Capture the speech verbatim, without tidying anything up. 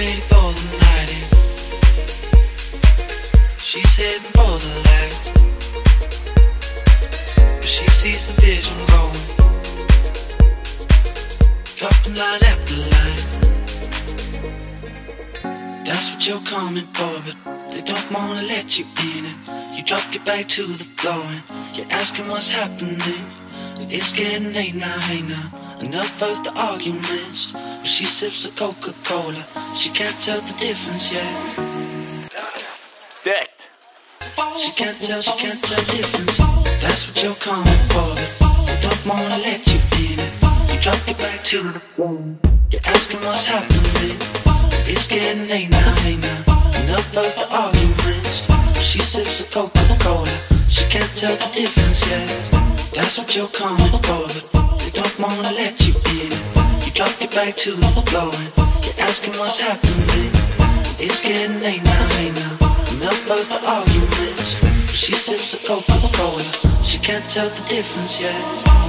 ready for the night in. She's heading for the lights, but she sees the vision going, dropping line after line. That's what you're coming for, but they don't wanna let you in it. You drop your back to the floor and you're asking what's happening. It's getting late now, hey now, enough of the arguments. But she sips the Coca-Cola, she can't tell the difference yet. Dicked. She can't tell, she can't tell the difference. That's what you're coming for, but they don't wanna let you in it. You drop your back to the floor, you're asking what's happening. It's getting late now, hey now, enough of the arguments. She sips the Coca-Cola, she can't tell the difference yet. That's what you're coming for, but they don't wanna let you in it. You drop your back to the floor and you're asking what's happening. It's getting late now, hey now, enough of the arguments. She sips the Coca-Cola, she can't tell the difference yet.